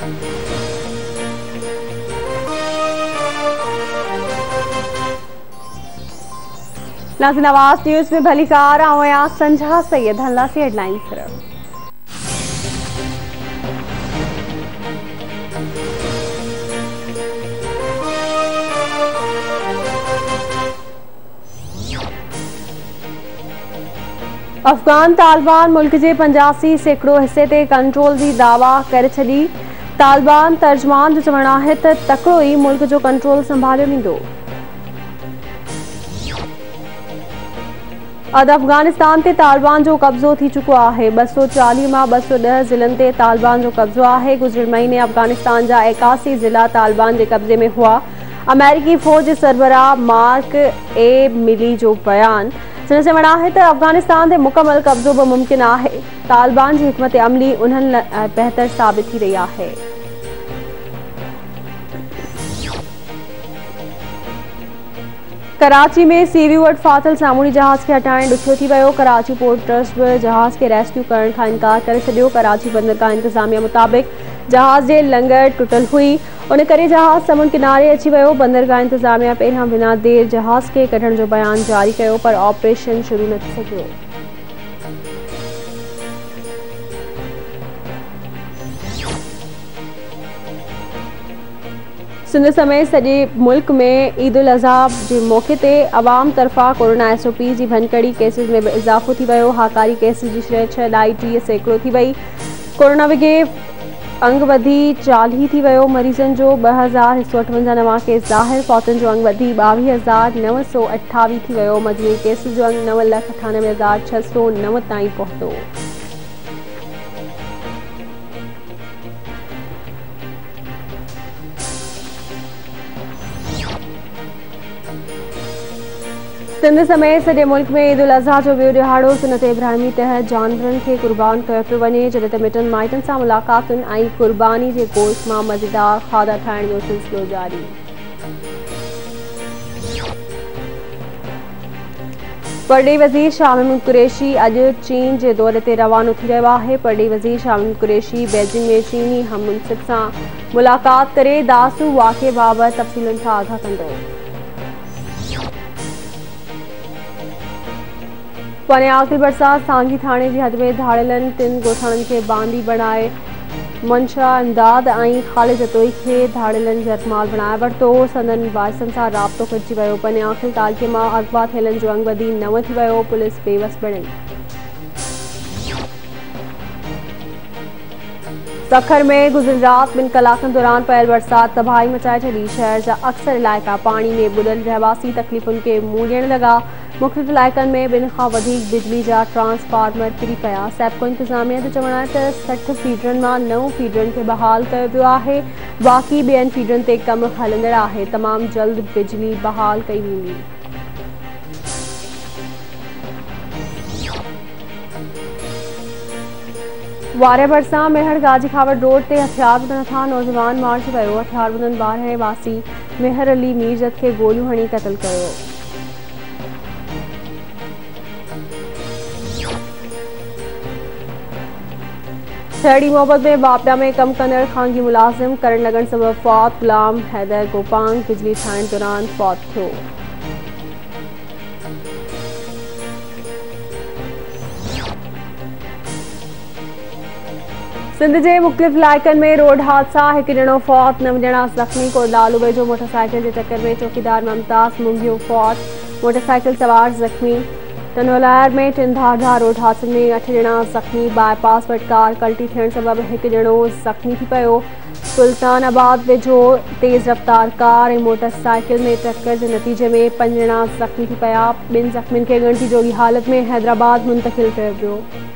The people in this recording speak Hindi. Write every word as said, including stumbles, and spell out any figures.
नाज़रीन, आवाज़ न्यूज़ में भली कार आया संझा सैयद हल्ला से हेडलाइन सिर्फ अफगान तालिबान मुल्क के पंजासी सैकड़ों हिस्से ते कंट्रोल की दावा कर छड़ी। तालिबान तर्जमान जो चवणु है त तकड़ो ही मुल्क जो कंट्रोल संभालियो वेंदो। अद अफगानिस्तान ते तालिबान जो कब्जो थी चुको है। ब सौ चालीह मां ब सौ ॾह ज़िलनि ते तालिबान जो कब्जो है। गुज़िरियल महीने अफगानिस्तान जा इक्यासी ज़िला तालिबान के कब्जे में हुआ। अमेरिकी फौज सरबराह मार्क ए मिली जो बयान जिन चवणु है त अफगानिस्तान ते मुकम्मल कब्जो भी मुमकिन है। तालिबान की हिकमत अमली उन्हनि बेहतर साबित थी रही है। कराची में सीवी वटि फाथल सामूंडी जहाज के हटाइण ॾुखियो थी वियो। कराची पोर्ट ट्रस्ट भी जहाज के रेस्क्यू करण का इनकार करे छॾियो। कराची बंदरगाह इंतजामिया मुताबिक जहाज के लंगर टुटल हुई, उन करे जहाज समुंड किनारे अची वियो। बंदरगाह इंतजामिया पहिरियां बिना देर जहाज के कढण जो बयान जारी किया, पर ऑपरेशन शुरू न थी सघियो। सिंध समेत सॼे मुल्क में ईद उल अज़हा के मौके ते अवाम तरफ़ा कोरोना एस ओ पी की भनकड़ी केसिस में भी इजाफो थी वियो। हाकारी केसिस की शरह छह ढाई टीह सैकड़ो थी वई। कोरोना विगे अंग वधी चालीह थी वियो। मरीजन जो ब हज़ार हिकु सौ अठवंजा नवा केस ज़ाहिर। फौतन जो अंग वधी ॿावीह हज़ार नव सौ अठावीह थी वियो। मजमूई केसिस जो अंग नव लख अठानवे हज़ार छह सौ नव ताईं पहुतो। सिंध समेत सॼे मुल्क में ईद उल अज़हा जो ॿियो ॾिहाड़ो सुन्नत इब्राहिमी तहत जानवरनि खे क़ुर्बान कयो पियो वञे, जॾहिं त मिटनि माइटनि सां मुलाक़ातुनि ऐं क़ुर्बानी जे गोश्त मां मज़ेदार खाधा ठाहिण जो सिलसिलो जारी। परॾेही वज़ीर शाह महमूद कुरैशी अॼु चीन जे दौरे ते रवानो थी रहियो आहे। परॾेही वज़ीर शाह महमूद कुरैशी बीजिंग में चीनी हममुनसिब सां मुलाक़ात करे दासू वाक़िए बाबति तफ़सीलुनि सां आगाह कंदो। पने आख़िर बरसात सांगी थाने की हद में धाड़ियलनि टिन गोठाणनि के बांदी बनाए मंशा इमदाद ऐं ख़ालिद जतोई के धाड़ियलनि जरमाल बणाए वरितो। संदन वारिसनि सां राब्तो कटिजी वियो। पने आख़िर तालिके मां अगवा थियलनि जो अंग वधी नव थी वियो। पुलिस बेवस बणी। सखर में गुज़िरियल रात ॿिनि कलाकनि दौरान पयल बरसात तबाही मचाए छॾी। शहर जा अक्सर इलाइक़ा पानी में बुॾल रहवासी तकलीफ़ुनि के मुंहुं ॾियण लॻा। मुख़्तलिफ़ इलाइक़नि में ॿिनि खां वधीक बिजली जा ट्रांसफार्मर किरी पिया। सैप्को इंतज़ामिया जो चवणु आहे त सठ फीडरनि मां नव फीडरनि खे बहाल कयो वियो आहे। बाक़ी ॿियनि फीडरनि ते कमु हलंदड़ आहे। तमामु जल्द बिजली बहाल कई वेंदी। वारे भरिसां मेहर गाजी खावड़ रोड ते हथियारबंदनि खां नौजवान मारिजी वियो। हथियारबंदनि ॿारहं वासी मेहर अली मीरजत खे गोलियूं हणी क़त्ल कयो। शहरी मोहब्बत में बापड़ा में कम कंदड़ खानगी मुलाजिम करण लगन सबब फौत। गुलाम हैदर गोपांग बिजली ठाहिण दौरान फौत थियो। सिंध के मुख़्तलिफ़ इलाइक़नि में रोड हादसा। एक ॼणो फौत, नव ॼणा ज़ख़्मी। कोटलालू वेझो मोटरसाइकिल के टक्कर में चौकीदार मुमताज़ मुंगियो फौत। मोटरसाइकिल सवार ज़ख़्मी। तनोलायर में टिन धार रोड हादसे में अठ ॼणा ज़ख़्मी। बाईपास वटि कार कल्टी थियण सबब एक ॼणो ज़ख़्मी थी पियो। सुल्तानाबाद वेझो तेज़ रफ्तार कार ऐं मोटरसाइकिल में टक्कर के नतीजे में पंज ॼणा ज़ख़्मी थी पिया। ॿिनि ज़ख़्मियुनि खे ॻणती जोगी हालत में हैदराबाद मुंतक़िल कयो वियो।